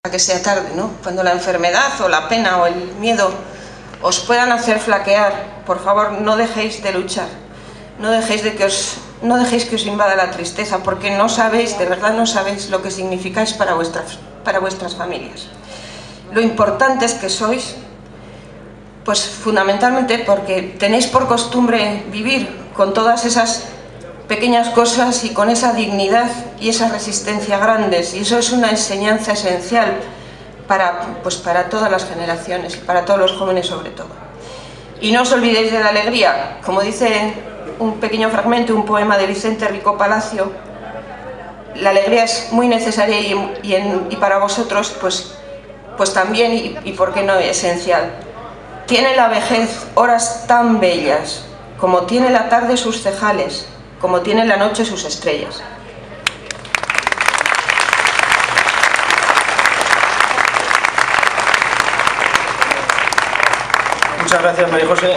que sea tarde, ¿no? Cuando la enfermedad o la pena o el miedo os puedan hacer flaquear, por favor, no dejéis de luchar, no dejéis que os invada la tristeza, porque no sabéis, de verdad no sabéis lo que significáis para vuestras familias. Lo importante es que sois, pues fundamentalmente porque tenéis por costumbre vivir con todas esas pequeñas cosas y con esa dignidad y esa resistencia grandes, y eso es una enseñanza esencial para todas las generaciones, para todos los jóvenes sobre todo. Y no os olvidéis de la alegría, como dice un pequeño fragmento, un poema de Vicente Rico Palacio, la alegría es muy necesaria y para vosotros pues también, y por qué no, esencial. Tiene la vejez horas tan bellas, como tiene la tarde sus cejales, como tiene la noche sus estrellas. Muchas gracias, María José.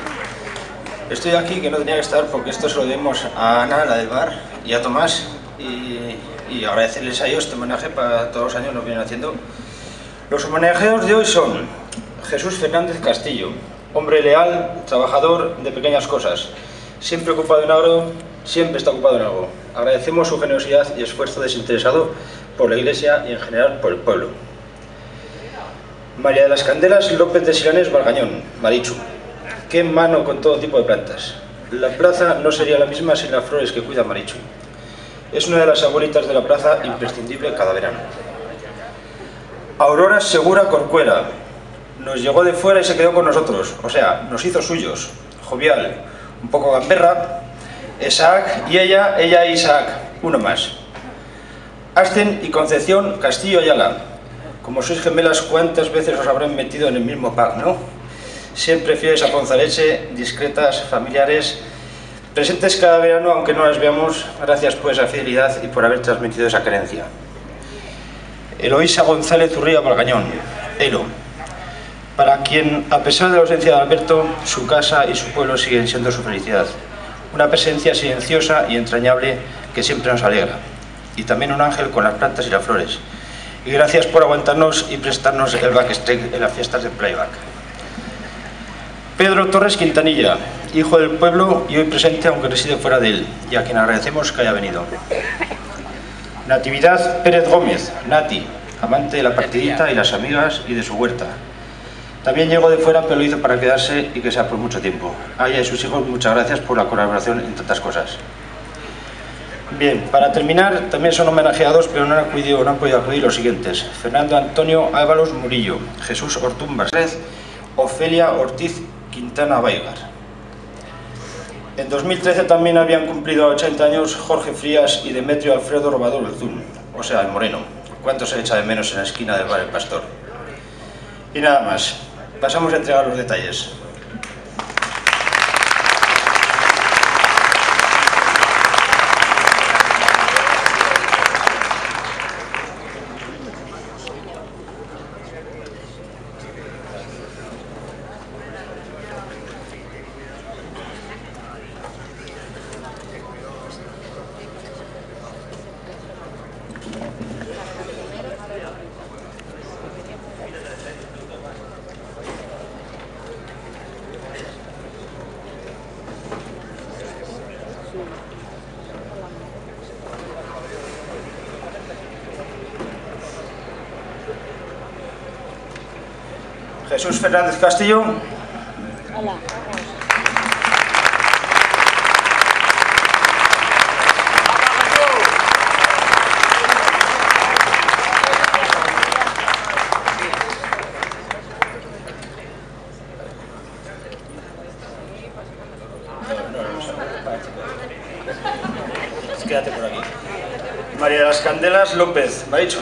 Estoy aquí, que no tenía que estar, porque esto se lo debemos a Ana, la del bar, y a Tomás, y agradecerles a ellos este homenaje para todos los años lo vienen haciendo. Los homenajeados de hoy son Jesús Fernández Castillo, hombre leal, trabajador de pequeñas cosas, siempre ocupado en algo, siempre está ocupado en algo. Agradecemos su generosidad y esfuerzo desinteresado por la Iglesia y en general por el pueblo. María de las Candelas López de Silanes Valgañón, Marichu. Qué mano con todo tipo de plantas. La plaza no sería la misma sin las flores que cuida Marichu. Es una de las abuelitas de la plaza, imprescindible cada verano. Aurora Segura Corcuera. Nos llegó de fuera y se quedó con nosotros, o sea, nos hizo suyos. Jovial, un poco gamberra. Isaac y ella y Isaac, uno más. Asten y Concepción Castillo Ayala. Como sois gemelas, ¿cuántas veces os habrán metido en el mismo pack, no? Siempre fieles a Ponzaleche, discretas, familiares, presentes cada verano, aunque no las veamos. Gracias por esa fidelidad y por haber transmitido esa creencia. Eloísa González Urría Valgañón, Elo, para quien, a pesar de la ausencia de Alberto, su casa y su pueblo siguen siendo su felicidad. Una presencia silenciosa y entrañable que siempre nos alegra. Y también un ángel con las plantas y las flores. Y gracias por aguantarnos y prestarnos el backstage en las fiestas de playback. Pedro Torres Quintanilla, hijo del pueblo y hoy presente aunque reside fuera de él, y a quien agradecemos que haya venido. Natividad Pérez Gómez, Nati, amante de la partidita y las amigas y de su huerta. También llegó de fuera, pero lo hizo para quedarse y que sea por mucho tiempo. A ella y sus hijos, muchas gracias por la colaboración en tantas cosas. Bien, para terminar, también son homenajeados, pero no han podido acudir los siguientes: Fernando Antonio Ábalos Murillo, Jesús Ortumbas, Ofelia Ortiz Quintana Baigar. En 2013 también habían cumplido 80 años Jorge Frías y Demetrio Alfredo Robador Belzún, o sea, el Moreno. ¿Cuánto se echa de menos en la esquina del bar El Pastor? Y nada más, pasamos a entregar los detalles. Jesús Fernández Castillo. Hola. Quédate por aquí. María de las Candelas López, Marichu.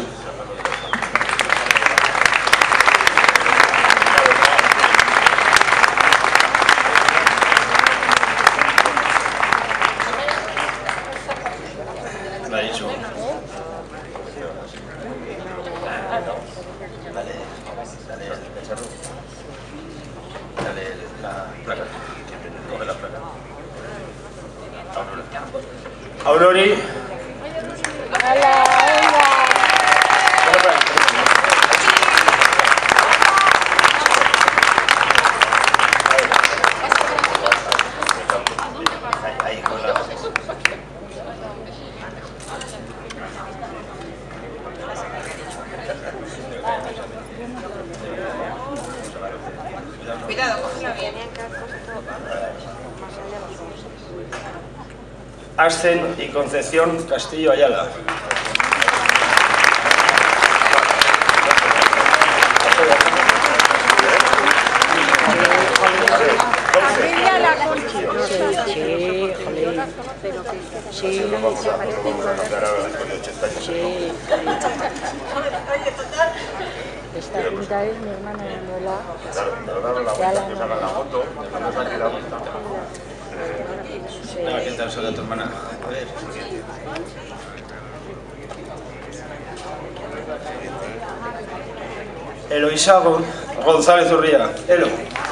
Dale la placa. Coge la placa. Aurori. Hola, hola. Ascen y Concepción Castillo Ayala. Esta pinta es mi hermana Lola. ¿Qué tal saluda tu hermana? A ver. Eloísa González Urría. Elo.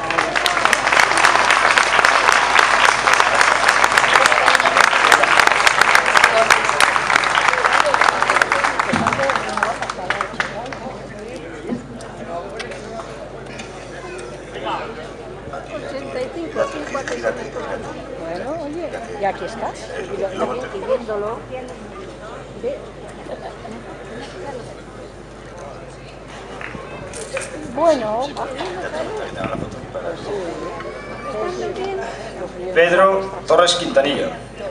Bueno, oye, y aquí estás, y viéndolo. Bueno, Pedro Torres Quintanilla.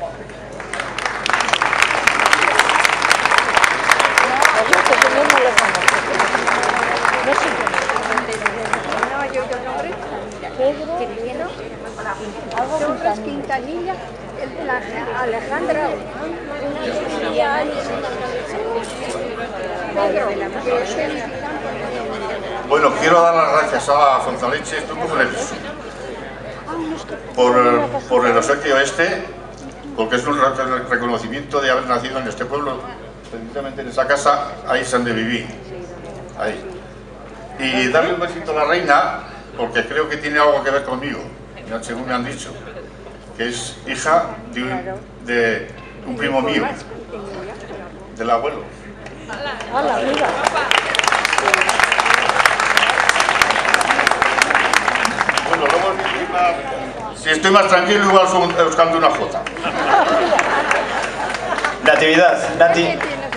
Torres Quintanilla, el de la Alejandra, Bueno, quiero dar las gracias a Fonzaleche, estoy muy nervioso por el obsequio este, porque es un reconocimiento de haber nacido en este pueblo, precisamente en esa casa, ahí se han de vivir, ahí. Y darle un besito a la reina, porque creo que tiene algo que ver conmigo, según me han dicho, que es hija de un primo mío, del abuelo. ¡Hala, mira! Bueno, luego si estoy más tranquilo, igual os canto una jota. Natividad, Nati.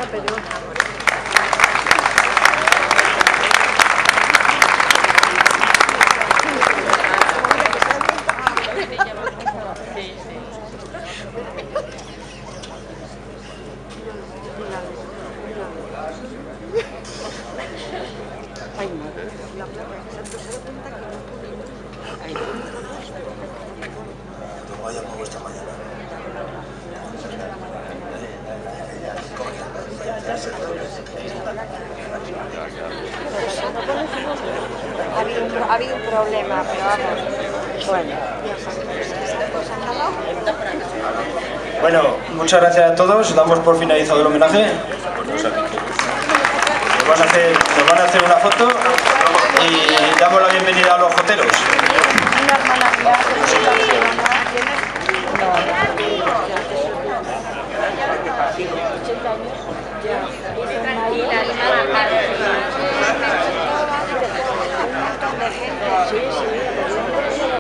Ha habido un problema, pero vamos. Bueno, muchas gracias a todos. Damos por finalizado el homenaje. Nos van a hacer una foto y damos la bienvenida a los joteros. Una hermana mía,